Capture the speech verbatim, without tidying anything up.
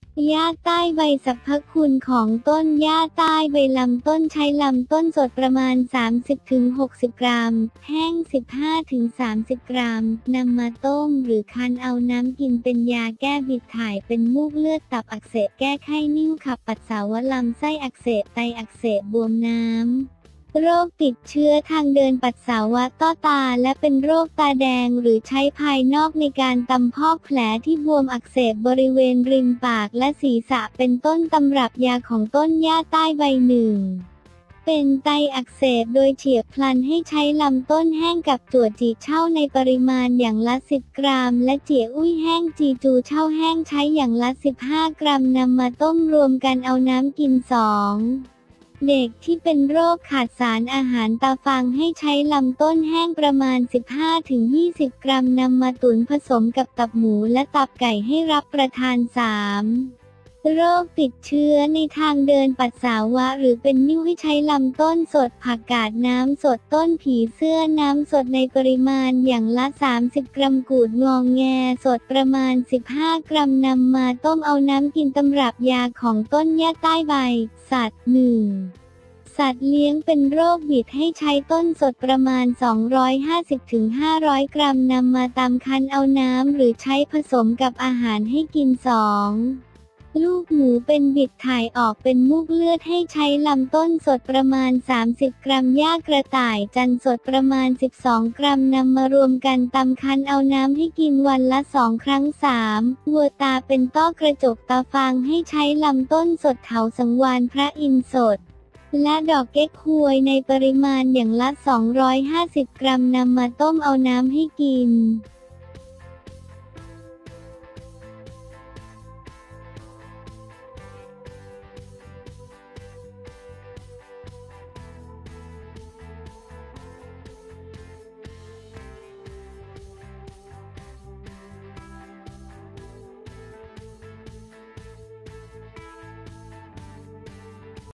หญ้าใต้ใบสรรพคุณของต้นหญ้าใต้ใบลำต้นใช้ลำต้นสดประมาณ สามสิบถึงหกสิบ กรัม แห้ง สิบห้าถึงสามสิบ กรัม นำมาต้มหรือคั้นเอาน้ำกินเป็นยาแก้บิดถ่ายเป็นมูกเลือดตับอักเสบแก้ไข้นิ่วขับปัสสาวะลำไส้อักเสบไตอักเสบบวมน้ำโรคติดเชื้อทางเดินปัสสาวะต้อตาและเป็นโรคตาแดงหรือใช้ภายนอกในการตำพอกแผลที่บวมอักเสบบริเวณริมปากและศีรษะเป็นต้นตำรับยาของต้นหญ้าใต้ใบหนึ่งเป็นไตอักเสบโดยเฉียบพลันให้ใช้ลำต้นแห้งกับตัวจีเช่าในปริมาณอย่างละสิบกรัมและเจี๋ยอุ้ยแห้งจีจูเช่าแห้งใช้อย่างละสิบห้ากรัมนำมาต้มรวมกันเอาน้ำกินสองเด็กที่เป็นโรคขาดสารอาหารตาฟังให้ใช้ลำต้นแห้งประมาณ สิบห้าถึงยี่สิบ กรัมนำมาตุ๋นผสมกับตับหมูและตับไก่ให้รับประทาน สาม โรคติดเชื้อในทางเดินปัสสาวะหรือเป็นนิ่วให้ใช้ลำต้นสดผักกาดน้ำสดต้นผีเสื้อน้ำสดในปริมาณอย่างละสามสิบกรัมกูดงองแงสดประมาณสิบห้ากรัมนำมาต้มเอาน้ำกินตำรับยาของต้นหญ้าใต้ใบสัตว์หนึ่งสัตว์เลี้ยงเป็นโรคบิดให้ใช้ต้นสดประมาณสองร้อยห้าสิบถึงห้าร้อยกรัมนำมาตำคั้นเอาน้ำหรือใช้ผสมกับอาหารให้กินสองลูกหมูเป็นบิดถ่ายออกเป็นมูกเลือดให้ใช้ลำต้นสดประมาณสามสิบกรัมหญ้ากระต่ายจันทร์สดประมาณสิบสองกรัมนำมารวมกันตำคั้นเอาน้ำให้กินวันละสองครั้ง สามวัวตาเป็นต้อกระจกตาฟางให้ใช้ลำต้นสดเถาสังวาลพระอินทร์สดและดอกเก๊กฮวยในปริมาณอย่างละสองร้อยห้าสิบกรัมนำมาต้มเอาน้ำให้กิน